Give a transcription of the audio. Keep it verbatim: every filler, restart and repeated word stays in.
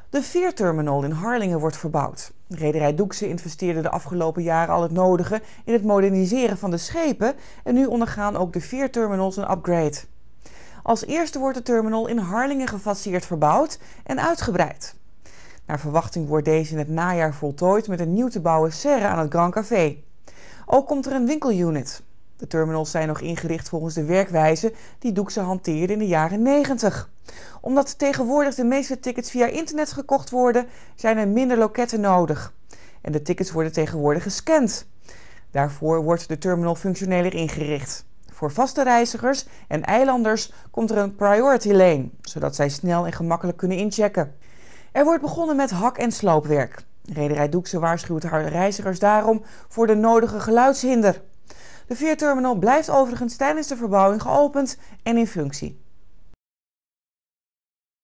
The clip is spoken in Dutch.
De veerterminal in Harlingen wordt verbouwd. Rederij Doekse investeerde de afgelopen jaren al het nodige in het moderniseren van de schepen en nu ondergaan ook de veerterminals een upgrade. Als eerste wordt de terminal in Harlingen gefaseerd verbouwd en uitgebreid. Naar verwachting wordt deze in het najaar voltooid met een nieuw te bouwen serre aan het Grand Café. Ook komt er een winkelunit. De terminals zijn nog ingericht volgens de werkwijze die Doekse hanteerde in de jaren negentig. Omdat tegenwoordig de meeste tickets via internet gekocht worden, zijn er minder loketten nodig. En de tickets worden tegenwoordig gescand. Daarvoor wordt de terminal functioneler ingericht. Voor vaste reizigers en eilanders komt er een priority lane, zodat zij snel en gemakkelijk kunnen inchecken. Er wordt begonnen met hak- en sloopwerk. Rederij Doekse waarschuwt haar reizigers daarom voor de nodige geluidshinder. De veerterminal blijft overigens tijdens de verbouwing geopend en in functie.